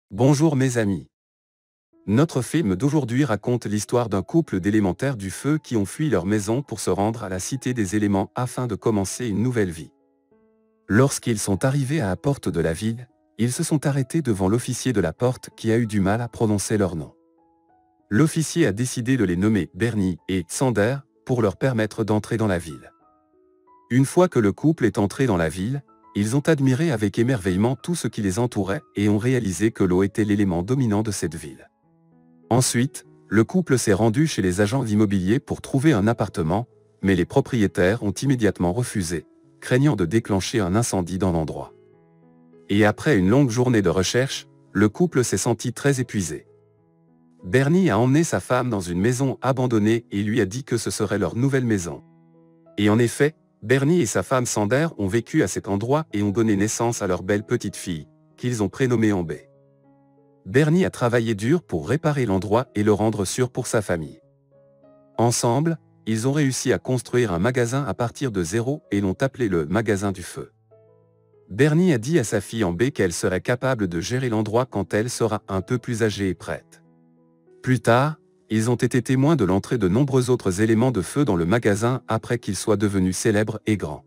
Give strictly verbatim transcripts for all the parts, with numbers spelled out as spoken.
Bonjour mes amis. Notre film d'aujourd'hui raconte l'histoire d'un couple d'élémentaires du feu qui ont fui leur maison pour se rendre à la Cité des éléments afin de commencer une nouvelle vie. Lorsqu'ils sont arrivés à la porte de la ville, ils se sont arrêtés devant l'officier de la porte qui a eu du mal à prononcer leur nom. L'officier a décidé de les nommer Bernie et Sander pour leur permettre d'entrer dans la ville. Une fois que le couple est entré dans la ville, ils ont admiré avec émerveillement tout ce qui les entourait et ont réalisé que l'eau était l'élément dominant de cette ville. Ensuite, le couple s'est rendu chez les agents immobiliers pour trouver un appartement, mais les propriétaires ont immédiatement refusé, craignant de déclencher un incendie dans l'endroit. Et après une longue journée de recherche, le couple s'est senti très épuisé. Bernie a emmené sa femme dans une maison abandonnée et lui a dit que ce serait leur nouvelle maison. Et en effet, Bernie et sa femme Sander ont vécu à cet endroit et ont donné naissance à leur belle petite fille, qu'ils ont prénommée Ambé. Bernie a travaillé dur pour réparer l'endroit et le rendre sûr pour sa famille. Ensemble, ils ont réussi à construire un magasin à partir de zéro et l'ont appelé le magasin du feu. Bernie a dit à sa fille Ambé qu'elle serait capable de gérer l'endroit quand elle sera un peu plus âgée et prête. Plus tard, ils ont été témoins de l'entrée de nombreux autres éléments de feu dans le magasin après qu'il soit devenu célèbre et grand.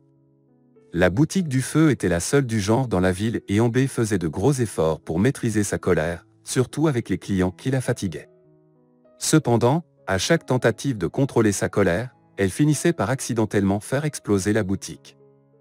La boutique du feu était la seule du genre dans la ville et Ambé faisait de gros efforts pour maîtriser sa colère, surtout avec les clients qui la fatiguaient. Cependant, à chaque tentative de contrôler sa colère, elle finissait par accidentellement faire exploser la boutique.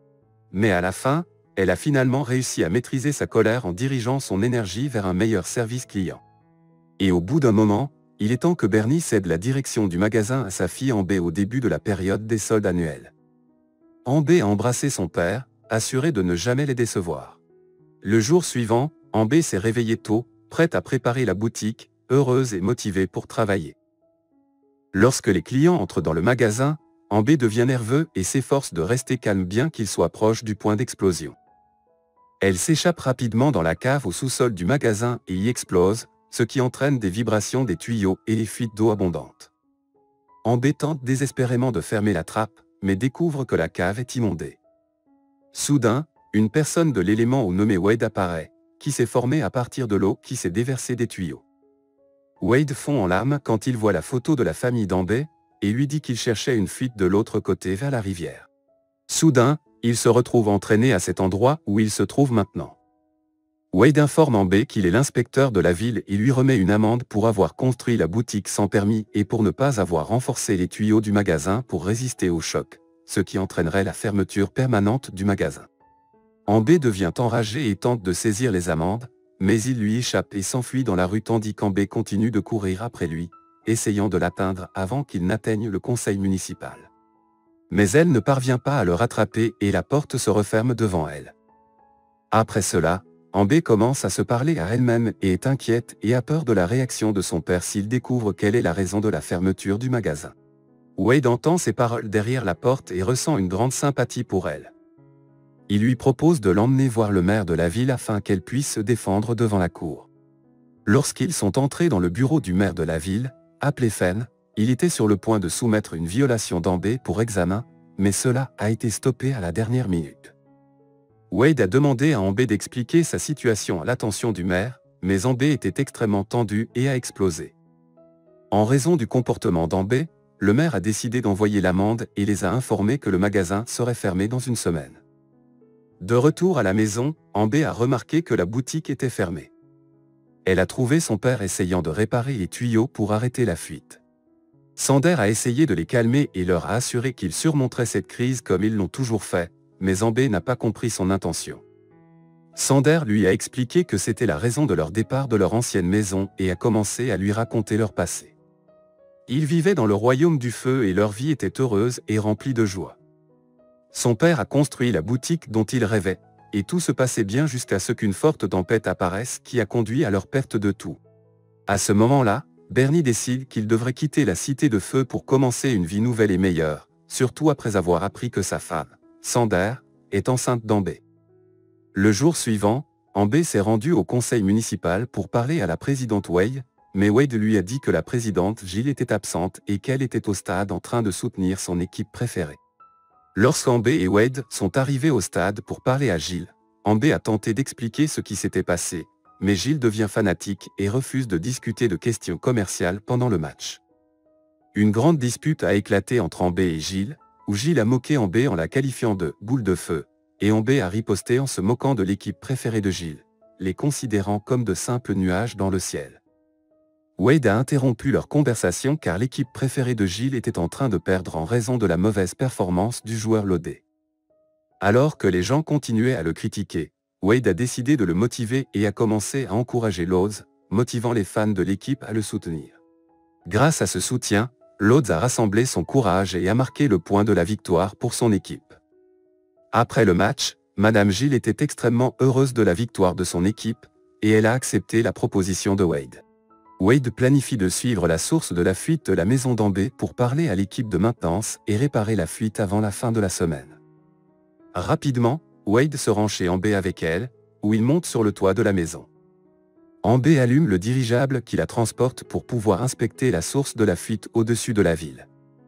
Mais à la fin, elle a finalement réussi à maîtriser sa colère en dirigeant son énergie vers un meilleur service client. Et au bout d'un moment, il est temps que Bernie cède la direction du magasin à sa fille Ambé au début de la période des soldes annuels. Ambé a embrassé son père, assuré de ne jamais les décevoir. Le jour suivant, Ambé s'est réveillée tôt, prête à préparer la boutique, heureuse et motivée pour travailler. Lorsque les clients entrent dans le magasin, Ambé devient nerveux et s'efforce de rester calme bien qu'il soit proche du point d'explosion. Elle s'échappe rapidement dans la cave au sous-sol du magasin et y explose, ce qui entraîne des vibrations des tuyaux et les fuites d'eau abondantes. Ambé tente désespérément de fermer la trappe, mais découvre que la cave est inondée. Soudain, une personne de l'élément nommé Wade apparaît, qui s'est formée à partir de l'eau qui s'est déversée des tuyaux. Wade fond en larmes quand il voit la photo de la famille d'Ambé, et lui dit qu'il cherchait une fuite de l'autre côté vers la rivière. Soudain, il se retrouve entraîné à cet endroit où il se trouve maintenant. Wade informe Ambé qu'il est l'inspecteur de la ville et lui remet une amende pour avoir construit la boutique sans permis et pour ne pas avoir renforcé les tuyaux du magasin pour résister au choc, ce qui entraînerait la fermeture permanente du magasin. Ambé devient enragé et tente de saisir les amendes, mais il lui échappe et s'enfuit dans la rue tandis qu'Ambé continue de courir après lui, essayant de l'atteindre avant qu'il n'atteigne le conseil municipal. Mais elle ne parvient pas à le rattraper et la porte se referme devant elle. Après cela, Ambé commence à se parler à elle-même et est inquiète et a peur de la réaction de son père s'il découvre quelle est la raison de la fermeture du magasin. Wade entend ces paroles derrière la porte et ressent une grande sympathie pour elle. Il lui propose de l'emmener voir le maire de la ville afin qu'elle puisse se défendre devant la cour. Lorsqu'ils sont entrés dans le bureau du maire de la ville, appelé Fenn, il était sur le point de soumettre une violation d'Ambé pour examen, mais cela a été stoppé à la dernière minute. Wade a demandé à Ambé d'expliquer sa situation à l'attention du maire, mais Ambé était extrêmement tendu et a explosé. En raison du comportement d'Ambé, le maire a décidé d'envoyer l'amende et les a informés que le magasin serait fermé dans une semaine. De retour à la maison, Ambé a remarqué que la boutique était fermée. Elle a trouvé son père essayant de réparer les tuyaux pour arrêter la fuite. Sander a essayé de les calmer et leur a assuré qu'ils surmonteraient cette crise comme ils l'ont toujours fait, mais Ambé n'a pas compris son intention. Sander lui a expliqué que c'était la raison de leur départ de leur ancienne maison et a commencé à lui raconter leur passé. Ils vivaient dans le royaume du feu et leur vie était heureuse et remplie de joie. Son père a construit la boutique dont il rêvait, et tout se passait bien jusqu'à ce qu'une forte tempête apparaisse qui a conduit à leur perte de tout. À ce moment-là, Bernie décide qu'il devrait quitter la cité de feu pour commencer une vie nouvelle et meilleure, surtout après avoir appris que sa femme, Sander, est enceinte d'Ambé. Le jour suivant, Ambé s'est rendu au conseil municipal pour parler à la présidente Wade, mais Wade lui a dit que la présidente Jill était absente et qu'elle était au stade en train de soutenir son équipe préférée. Lorsqu'Ambé et Wade sont arrivés au stade pour parler à Jill, Ambé a tenté d'expliquer ce qui s'était passé, mais Gilles devient fanatique et refuse de discuter de questions commerciales pendant le match. Une grande dispute a éclaté entre Ambé et Gilles, où Gilles a moqué Ambé en la qualifiant de « boule de feu », et Ambé a riposté en se moquant de l'équipe préférée de Gilles, les considérant comme de simples nuages dans le ciel. Wade a interrompu leur conversation car l'équipe préférée de Gilles était en train de perdre en raison de la mauvaise performance du joueur Lodé. Alors que les gens continuaient à le critiquer, Wade a décidé de le motiver et a commencé à encourager Lods, motivant les fans de l'équipe à le soutenir. Grâce à ce soutien, Lods a rassemblé son courage et a marqué le point de la victoire pour son équipe. Après le match, Madame Gilles était extrêmement heureuse de la victoire de son équipe, et elle a accepté la proposition de Wade. Wade planifie de suivre la source de la fuite de la maison d'Ambé pour parler à l'équipe de maintenance et réparer la fuite avant la fin de la semaine. Rapidement, Wade se rend chez Ambé avec elle, où il monte sur le toit de la maison. Ambé allume le dirigeable qui la transporte pour pouvoir inspecter la source de la fuite au-dessus de la ville.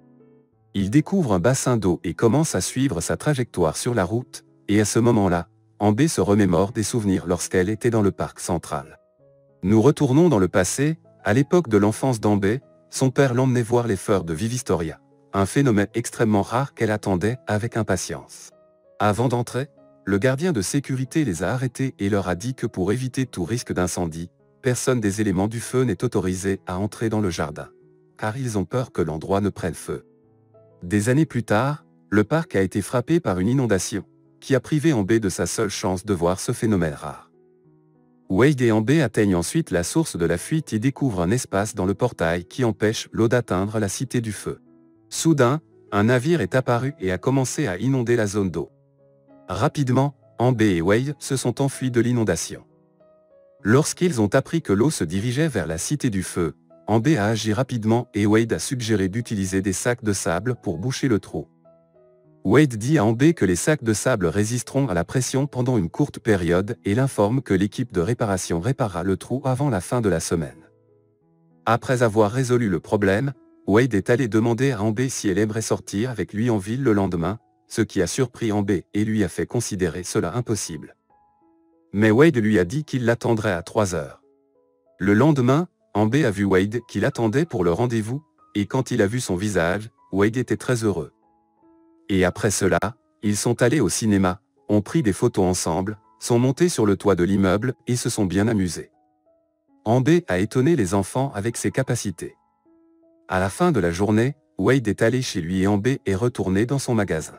Il découvre un bassin d'eau et commence à suivre sa trajectoire sur la route, et à ce moment-là, Ambé se remémore des souvenirs lorsqu'elle était dans le parc central. Nous retournons dans le passé, à l'époque de l'enfance d'Ambé, son père l'emmenait voir les fleurs de Vivistoria, un phénomène extrêmement rare qu'elle attendait avec impatience. Avant d'entrer, le gardien de sécurité les a arrêtés et leur a dit que pour éviter tout risque d'incendie, personne des éléments du feu n'est autorisé à entrer dans le jardin, car ils ont peur que l'endroit ne prenne feu. Des années plus tard, le parc a été frappé par une inondation, qui a privé Ambé de sa seule chance de voir ce phénomène rare. Wade et Ambé atteignent ensuite la source de la fuite et découvrent un espace dans le portail qui empêche l'eau d'atteindre la cité du feu. Soudain, un navire est apparu et a commencé à inonder la zone d'eau. Rapidement, Ambé et Wade se sont enfuis de l'inondation. Lorsqu'ils ont appris que l'eau se dirigeait vers la cité du feu, Ambé a agi rapidement et Wade a suggéré d'utiliser des sacs de sable pour boucher le trou. Wade dit à Ambé que les sacs de sable résisteront à la pression pendant une courte période et l'informe que l'équipe de réparation réparera le trou avant la fin de la semaine. Après avoir résolu le problème, Wade est allé demander à Ambé si elle aimerait sortir avec lui en ville le lendemain, ce qui a surpris Ambé et lui a fait considérer cela impossible. Mais Wade lui a dit qu'il l'attendrait à trois heures. Le lendemain, Ambé a vu Wade qui l'attendait pour le rendez-vous, et quand il a vu son visage, Wade était très heureux. Et après cela, ils sont allés au cinéma, ont pris des photos ensemble, sont montés sur le toit de l'immeuble et se sont bien amusés. Ambé a étonné les enfants avec ses capacités. À la fin de la journée, Wade est allé chez lui et Ambé est retourné dans son magasin.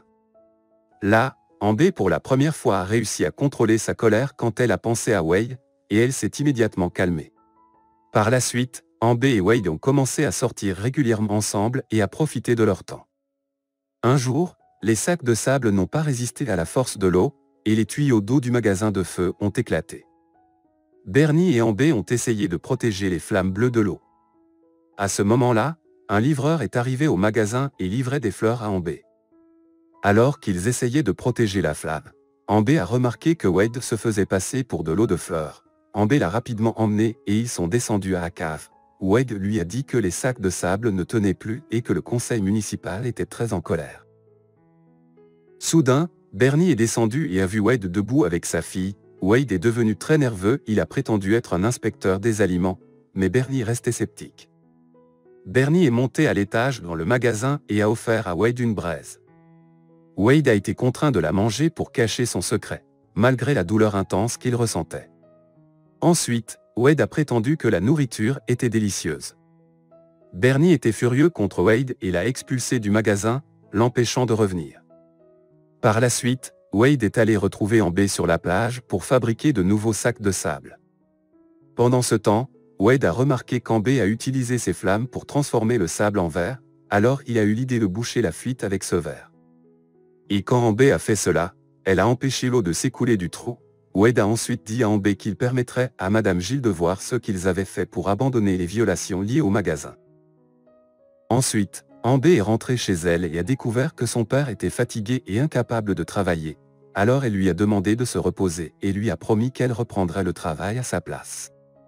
Là, Ambé pour la première fois a réussi à contrôler sa colère quand elle a pensé à Wade, et elle s'est immédiatement calmée. Par la suite, Ambé et Wade ont commencé à sortir régulièrement ensemble et à profiter de leur temps. Un jour, les sacs de sable n'ont pas résisté à la force de l'eau, et les tuyaux d'eau du magasin de feu ont éclaté. Bernie et Ambé ont essayé de protéger les flammes bleues de l'eau. À ce moment-là, un livreur est arrivé au magasin et livrait des fleurs à Ambé. Alors qu'ils essayaient de protéger la flamme, Ambé a remarqué que Wade se faisait passer pour de l'eau de fleurs. Ambé l'a rapidement emmené et ils sont descendus à la cave. Wade lui a dit que les sacs de sable ne tenaient plus et que le conseil municipal était très en colère. Soudain, Bernie est descendu et a vu Wade debout avec sa fille. Wade est devenu très nerveux, il a prétendu être un inspecteur des aliments, mais Bernie restait sceptique. Bernie est monté à l'étage dans le magasin et a offert à Wade une braise. Wade a été contraint de la manger pour cacher son secret, malgré la douleur intense qu'il ressentait. Ensuite, Wade a prétendu que la nourriture était délicieuse. Bernie était furieux contre Wade et l'a expulsé du magasin, l'empêchant de revenir. Par la suite, Wade est allé retrouver Ambé sur la plage pour fabriquer de nouveaux sacs de sable. Pendant ce temps, Wade a remarqué qu'Ambé a utilisé ses flammes pour transformer le sable en verre, alors il a eu l'idée de boucher la fuite avec ce verre. Et quand Ambé a fait cela, elle a empêché l'eau de s'écouler du trou. Wade a ensuite dit à Ambé qu'il permettrait à Madame Gilles de voir ce qu'ils avaient fait pour abandonner les violations liées au magasin. Ensuite, Ambé est rentrée chez elle et a découvert que son père était fatigué et incapable de travailler. Alors elle lui a demandé de se reposer et lui a promis qu'elle reprendrait le travail à sa place.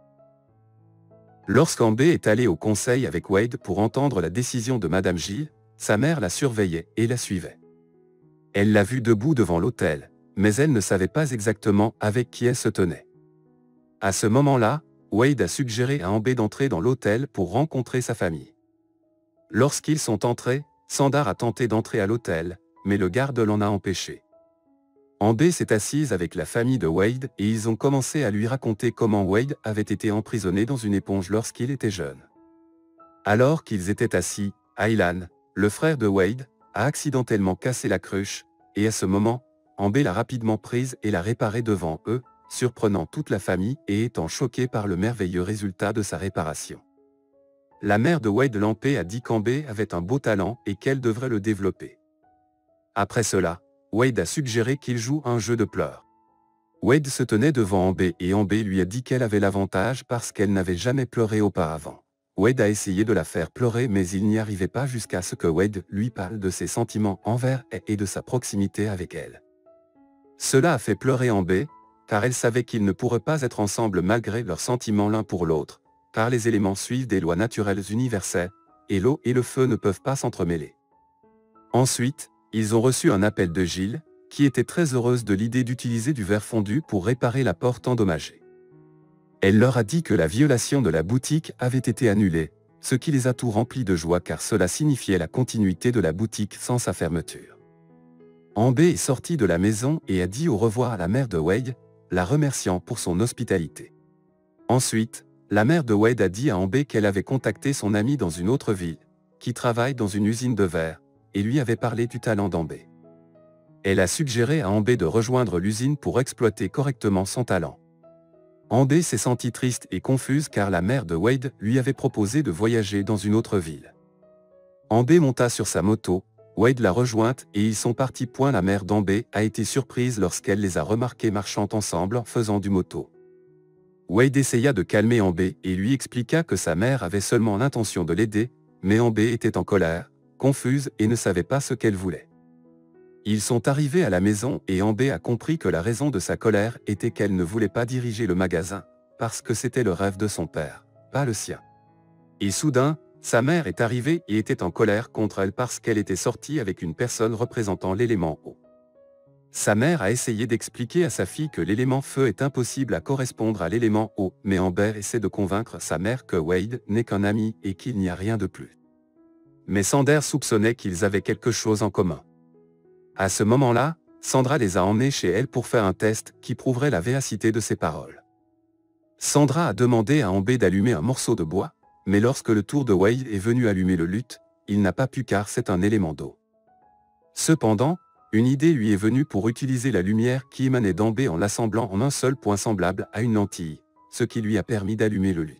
Lorsqu'Ambé est allé au conseil avec Wade pour entendre la décision de Madame Gilles, sa mère la surveillait et la suivait. Elle l'a vue debout devant l'autel, mais elle ne savait pas exactement avec qui elle se tenait. À ce moment-là, Wade a suggéré à Amber d'entrer dans l'hôtel pour rencontrer sa famille. Lorsqu'ils sont entrés, Sandar a tenté d'entrer à l'hôtel, mais le garde l'en a empêché. Amber s'est assise avec la famille de Wade et ils ont commencé à lui raconter comment Wade avait été emprisonné dans une éponge lorsqu'il était jeune. Alors qu'ils étaient assis, Aylan, le frère de Wade, a accidentellement cassé la cruche, et à ce moment, Amber l'a rapidement prise et l'a réparée devant eux, surprenant toute la famille et étant choquée par le merveilleux résultat de sa réparation. La mère de Wade Lampé a dit qu'Amber avait un beau talent et qu'elle devrait le développer. Après cela, Wade a suggéré qu'il joue un jeu de pleurs. Wade se tenait devant Amber et Amber lui a dit qu'elle avait l'avantage parce qu'elle n'avait jamais pleuré auparavant. Wade a essayé de la faire pleurer mais il n'y arrivait pas jusqu'à ce que Wade lui parle de ses sentiments envers elle et de sa proximité avec elle. Cela a fait pleurer Amber, car elle savait qu'ils ne pourraient pas être ensemble malgré leurs sentiments l'un pour l'autre, car les éléments suivent des lois naturelles universelles, et l'eau et le feu ne peuvent pas s'entremêler. Ensuite, ils ont reçu un appel de Gilles, qui était très heureuse de l'idée d'utiliser du verre fondu pour réparer la porte endommagée. Elle leur a dit que la violation de la boutique avait été annulée, ce qui les a tout remplis de joie car cela signifiait la continuité de la boutique sans sa fermeture. Amber est sortie de la maison et a dit au revoir à la mère de Wade, la remerciant pour son hospitalité. Ensuite, la mère de Wade a dit à Amber qu'elle avait contacté son ami dans une autre ville, qui travaille dans une usine de verre, et lui avait parlé du talent d'Amber. Elle a suggéré à Amber de rejoindre l'usine pour exploiter correctement son talent. Amber s'est sentie triste et confuse car la mère de Wade lui avait proposé de voyager dans une autre ville. Amber monta sur sa moto, Wade l'a rejointe et ils sont partis. La mère d'Amber a été surprise lorsqu'elle les a remarqués marchant ensemble en faisant du moto. Wade essaya de calmer Amber et lui expliqua que sa mère avait seulement l'intention de l'aider, mais Amber était en colère, confuse et ne savait pas ce qu'elle voulait. Ils sont arrivés à la maison et Amber a compris que la raison de sa colère était qu'elle ne voulait pas diriger le magasin, parce que c'était le rêve de son père, pas le sien. Et soudain, sa mère est arrivée et était en colère contre elle parce qu'elle était sortie avec une personne représentant l'élément eau. Sa mère a essayé d'expliquer à sa fille que l'élément feu est impossible à correspondre à l'élément eau, mais Amber essaie de convaincre sa mère que Wade n'est qu'un ami et qu'il n'y a rien de plus. Mais Sandar soupçonnait qu'ils avaient quelque chose en commun. À ce moment-là, Sandra les a emmenés chez elle pour faire un test qui prouverait la véracité de ses paroles. Sandra a demandé à Amber d'allumer un morceau de bois, mais lorsque le tour de Wade est venu allumer le luth, il n'a pas pu car c'est un élément d'eau. Cependant, une idée lui est venue pour utiliser la lumière qui émanait d'Amber en l'assemblant en un seul point semblable à une lentille, ce qui lui a permis d'allumer le luth.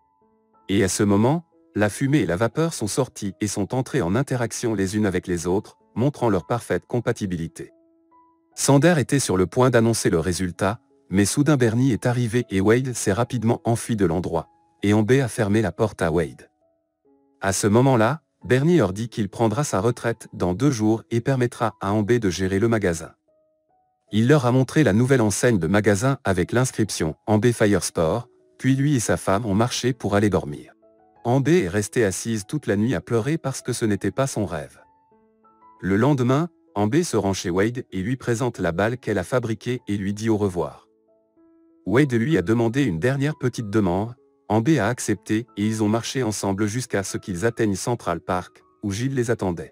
Et à ce moment, la fumée et la vapeur sont sorties et sont entrées en interaction les unes avec les autres, montrant leur parfaite compatibilité. Sandar était sur le point d'annoncer le résultat, mais soudain Bernie est arrivé et Wade s'est rapidement enfui de l'endroit, et Amber a fermé la porte à Wade. À ce moment-là, Bernie leur dit qu'il prendra sa retraite dans deux jours et permettra à Amber de gérer le magasin. Il leur a montré la nouvelle enseigne de magasin avec l'inscription Amber Fire Store, puis lui et sa femme ont marché pour aller dormir. Amber est restée assise toute la nuit à pleurer parce que ce n'était pas son rêve. Le lendemain, Amber se rend chez Wade et lui présente la balle qu'elle a fabriquée et lui dit au revoir. Wade lui a demandé une dernière petite demande, Amber a accepté et ils ont marché ensemble jusqu'à ce qu'ils atteignent Central Park, où Gilles les attendait.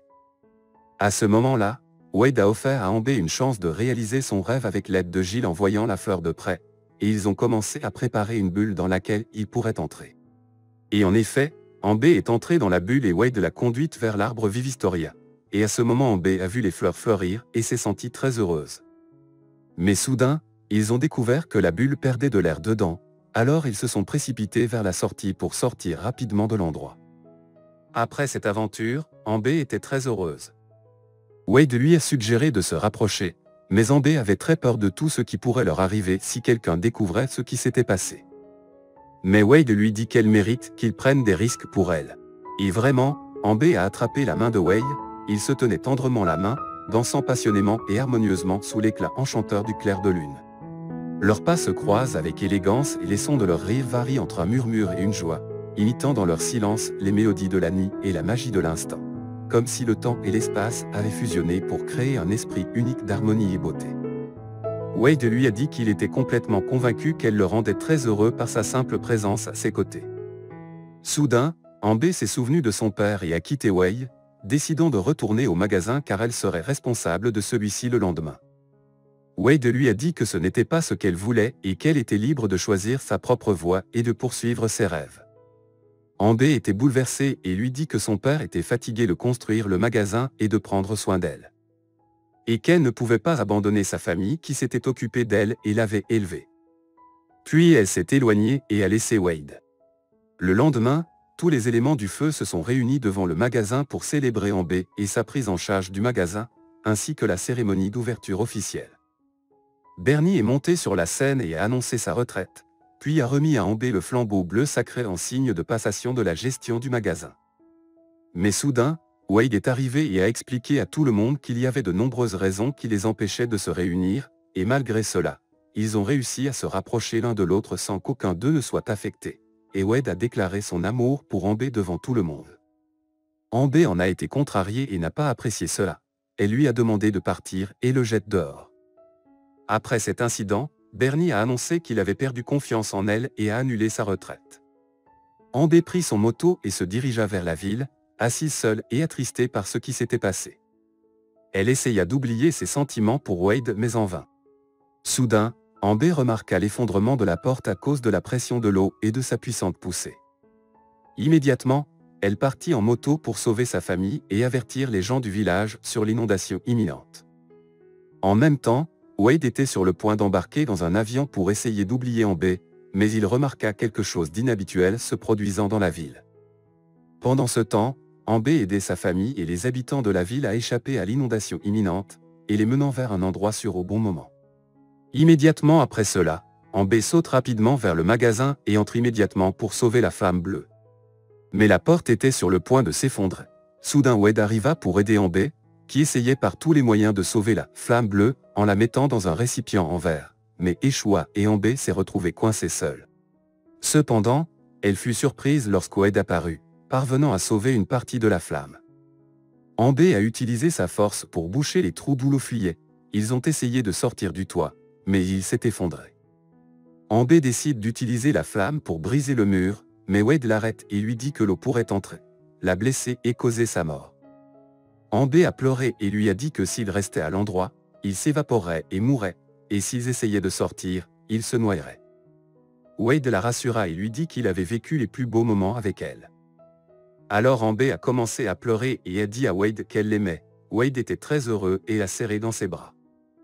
À ce moment-là, Wade a offert à Amber une chance de réaliser son rêve avec l'aide de Gilles en voyant la fleur de près, et ils ont commencé à préparer une bulle dans laquelle ils pourraient entrer. Et en effet, Amber est entrée dans la bulle et Wade l'a conduite vers l'arbre Vivistoria. Et à ce moment Amber a vu les fleurs fleurir et s'est sentie très heureuse. Mais soudain, ils ont découvert que la bulle perdait de l'air dedans, alors ils se sont précipités vers la sortie pour sortir rapidement de l'endroit. Après cette aventure, Amber était très heureuse. Wade lui a suggéré de se rapprocher, mais Amber avait très peur de tout ce qui pourrait leur arriver si quelqu'un découvrait ce qui s'était passé. Mais Wade lui dit qu'elle mérite qu'ils prennent des risques pour elle. Et vraiment, Amber a attrapé la main de Wade, ils se tenaient tendrement la main, dansant passionnément et harmonieusement sous l'éclat enchanteur du clair de lune. Leurs pas se croisent avec élégance et les sons de leur rire varient entre un murmure et une joie, imitant dans leur silence les mélodies de la nuit et la magie de l'instant. Comme si le temps et l'espace avaient fusionné pour créer un esprit unique d'harmonie et beauté. Wade lui a dit qu'il était complètement convaincu qu'elle le rendait très heureux par sa simple présence à ses côtés. Soudain, Amber s'est souvenue de son père et a quitté Wade, décidant de retourner au magasin car elle serait responsable de celui-ci le lendemain. Wade lui a dit que ce n'était pas ce qu'elle voulait et qu'elle était libre de choisir sa propre voie et de poursuivre ses rêves. Amber était bouleversée et lui dit que son père était fatigué de construire le magasin et de prendre soin d'elle. Et qu'elle ne pouvait pas abandonner sa famille qui s'était occupée d'elle et l'avait élevée. Puis elle s'est éloignée et a laissé Wade. Le lendemain, tous les éléments du feu se sont réunis devant le magasin pour célébrer Amber et sa prise en charge du magasin, ainsi que la cérémonie d'ouverture officielle. Bernie est monté sur la scène et a annoncé sa retraite, puis a remis à Amber le flambeau bleu sacré en signe de passation de la gestion du magasin. Mais soudain, Wade est arrivé et a expliqué à tout le monde qu'il y avait de nombreuses raisons qui les empêchaient de se réunir, et malgré cela, ils ont réussi à se rapprocher l'un de l'autre sans qu'aucun d'eux ne soit affecté, et Wade a déclaré son amour pour Amber devant tout le monde. Amber en a été contrariée et n'a pas apprécié cela. Elle lui a demandé de partir et le jette dehors. Après cet incident, Bernie a annoncé qu'il avait perdu confiance en elle et a annulé sa retraite. Amber prit son moto et se dirigea vers la ville, assise seule et attristée par ce qui s'était passé. Elle essaya d'oublier ses sentiments pour Wade mais en vain. Soudain, Amber remarqua l'effondrement de la porte à cause de la pression de l'eau et de sa puissante poussée. Immédiatement, elle partit en moto pour sauver sa famille et avertir les gens du village sur l'inondation imminente. En même temps, Wade était sur le point d'embarquer dans un avion pour essayer d'oublier Amber, mais il remarqua quelque chose d'inhabituel se produisant dans la ville. Pendant ce temps, Amber aidait sa famille et les habitants de la ville à échapper à l'inondation imminente, et les menant vers un endroit sûr au bon moment. Immédiatement après cela, Amber saute rapidement vers le magasin et entre immédiatement pour sauver la flamme bleue. Mais la porte était sur le point de s'effondrer. Soudain Wade arriva pour aider Amber, qui essayait par tous les moyens de sauver la flamme bleue en la mettant dans un récipient en verre, mais échoua et Amber s'est retrouvée coincée seule. Cependant, elle fut surprise lorsque Wade apparut, parvenant à sauver une partie de la flamme. Amber a utilisé sa force pour boucher les trous d'où l'eau fuyait. Ils ont essayé de sortir du toit, mais il s'est effondré. Amber décide d'utiliser la flamme pour briser le mur, mais Wade l'arrête et lui dit que l'eau pourrait entrer, la blesser et causer sa mort. Amber a pleuré et lui a dit que s'il restait à l'endroit, il s'évaporerait et mourrait, et s'ils essayaient de sortir, il se noierait. Wade la rassura et lui dit qu'il avait vécu les plus beaux moments avec elle. Alors Amber a commencé à pleurer et a dit à Wade qu'elle l'aimait. Wade était très heureux et l'a serré dans ses bras.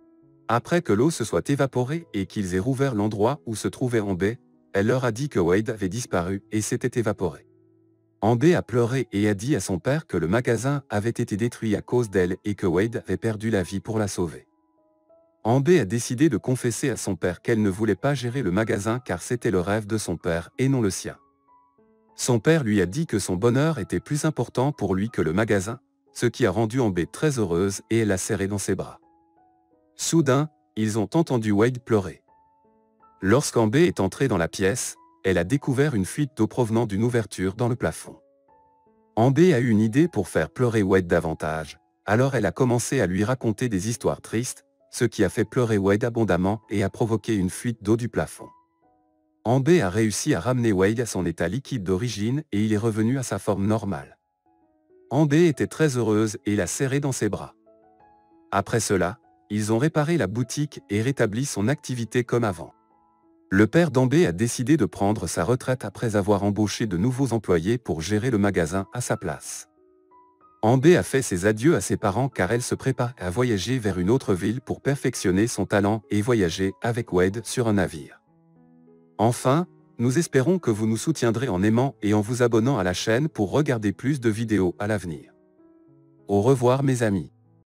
Après que l'eau se soit évaporée et qu'ils aient rouvert l'endroit où se trouvait Amber, elle leur a dit que Wade avait disparu et s'était évaporé. Amber a pleuré et a dit à son père que le magasin avait été détruit à cause d'elle et que Wade avait perdu la vie pour la sauver. Amber a décidé de confesser à son père qu'elle ne voulait pas gérer le magasin car c'était le rêve de son père et non le sien. Son père lui a dit que son bonheur était plus important pour lui que le magasin, ce qui a rendu Amber très heureuse et elle l'a serré dans ses bras. Soudain, ils ont entendu Wade pleurer. Lorsqu'Amber est entrée dans la pièce, elle a découvert une fuite d'eau provenant d'une ouverture dans le plafond. Amber a eu une idée pour faire pleurer Wade davantage, alors elle a commencé à lui raconter des histoires tristes, ce qui a fait pleurer Wade abondamment et a provoqué une fuite d'eau du plafond. Amber a réussi à ramener Wade à son état liquide d'origine et il est revenu à sa forme normale. Amber était très heureuse et l'a serré dans ses bras. Après cela, ils ont réparé la boutique et rétabli son activité comme avant. Le père d'Amber a décidé de prendre sa retraite après avoir embauché de nouveaux employés pour gérer le magasin à sa place. Amber a fait ses adieux à ses parents car elle se prépare à voyager vers une autre ville pour perfectionner son talent et voyager avec Wade sur un navire. Enfin, nous espérons que vous nous soutiendrez en aimant et en vous abonnant à la chaîne pour regarder plus de vidéos à l'avenir. Au revoir mes amis.